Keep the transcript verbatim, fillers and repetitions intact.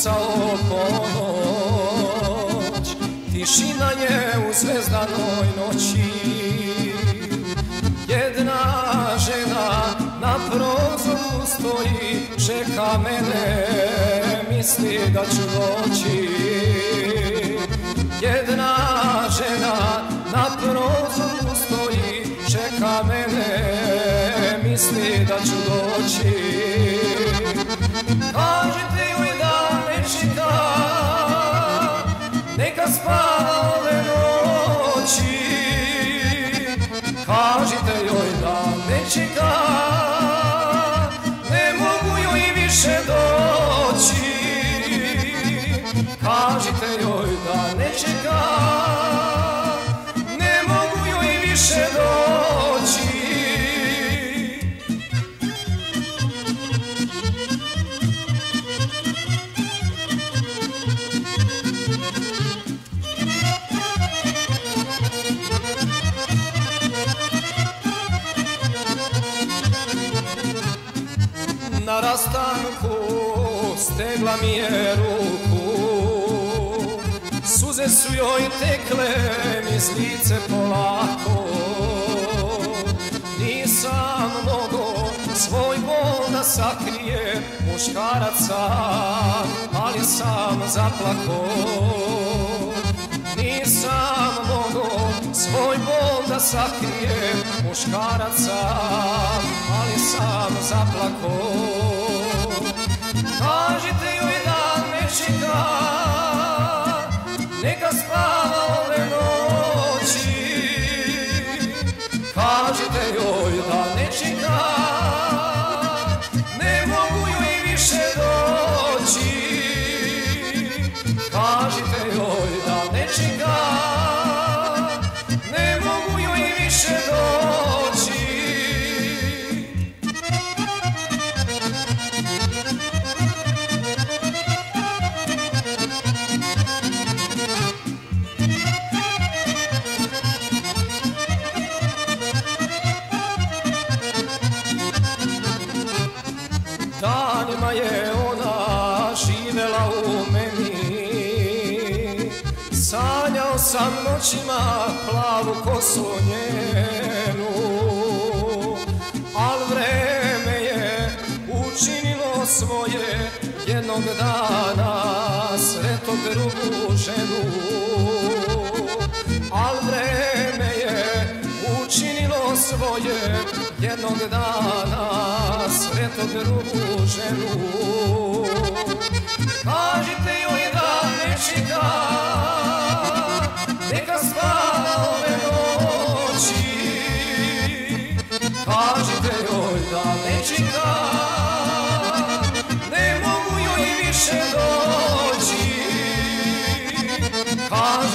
kucao ponoć, tišina je u zvezdanoj noći. Jedna žena na prozoru stoji, čeka mene, misli da ću doći. Jedna žena na prozoru stoji, čeka mene, misli da ću doći. Kažite joj da ne čeka, neka spava ove noći. Kažite joj da ne čeka, ne mogu joj više doći. Kažite joj da ne čeka, ne mogu joj više doći. Na rastanku stegla mi je ruku, suze su joj tekle niz lice polako. Nisam mogo svoj bol da sakrije, muškaraca, ali sam zaplako. Nisam mogo svoj bol da sakrije, muškaraca, ali sam zaplako. Kažite joj da ne čeka, neka spava ove noći. Kažite joj da ne čeka, ne mogu joj više doći. Kažite joj da ne čeka, ne mogu joj više doći. Danima je ona živela u meni, sanjao sam noćima plavu kosu njenu. Al vreme je učinilo svoje, jednog dana sreto drugu ženu. Al vreme je učinilo svoje, jednog dana sreto drugu ženu. Kažite joj da ne čeka, neka spava ove noći. Kažite joj da ne čeka, ne mogu joj više doći.